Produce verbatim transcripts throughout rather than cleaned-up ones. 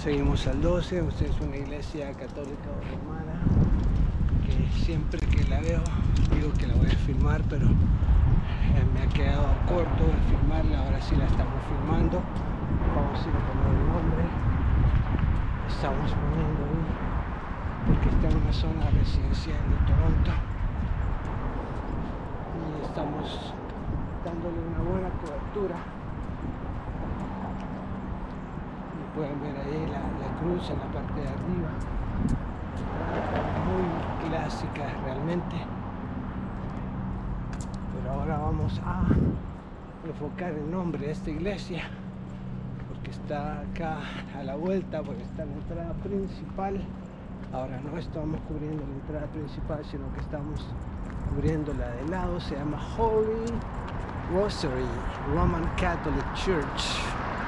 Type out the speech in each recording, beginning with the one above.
Seguimos al doce. Esta es una iglesia católica o romana que siempre que la veo digo que la voy a filmar, pero eh, me ha quedado corto de filmarla. Ahora sí la estamos filmando. Vamos a ir a poner el nombre. Estamos poniendo ahí porque está en una zona residencial de Toronto y estamos dándole una buena cobertura. Pueden ver ahí la, la cruz en la parte de arriba, muy clásica realmente. Pero ahora vamos a enfocar el nombre de esta iglesia porque está acá a la vuelta, porque está en la entrada principal. Ahora no estamos cubriendo la entrada principal, sino que estamos cubriendo la de lado. Se llama Holy Rosary Roman Catholic Church.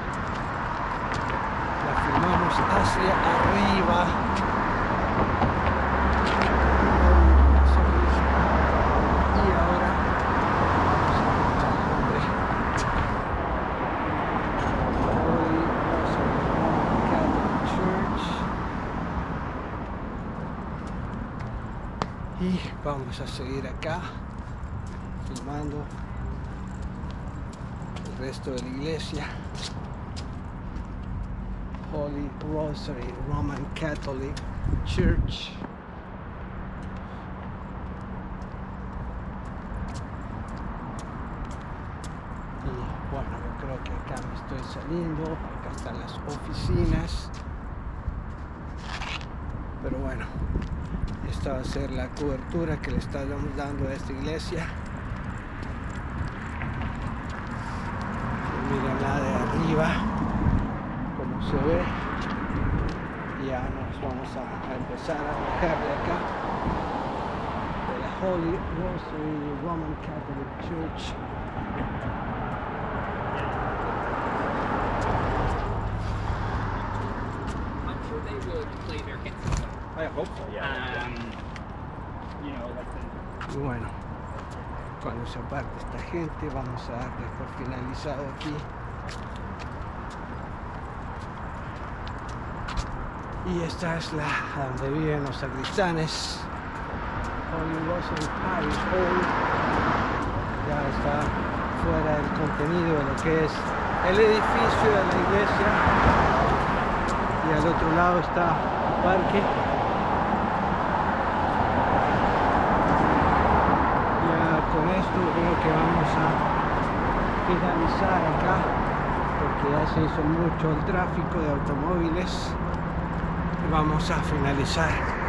La filmamos hacia arriba. Y ahora vamos a encontrar el nombre. Holy Rosary Roman Catholic Church. Y vamos a seguir acá filmando el resto de la iglesia. Holy Rosary Roman Catholic Church. Y bueno, yo creo que acá me estoy saliendo. Acá están las oficinas. Pero bueno, esta va a ser la cobertura que le estamos dando a esta iglesia. Miren la de arriba, como se ve. Ya nos vamos a, a empezar a bajar de acá, de la Holy Rosary Roman Catholic Church. I'm sure they would play their hits. I hope so, yeah. Um, you know, like the... Y bueno, cuando se aparte esta gente, vamos a darle por finalizado aquí. Y esta es la donde viven los sacristanes. Holy Rosary Parish Hall. Ya está fuera del contenido de lo que es el edificio de la iglesia. Y al otro lado está el parque. Ya con esto creo que vamos a finalizar acá, porque ya se hizo mucho el tráfico de automóviles. Vamos a finalizar.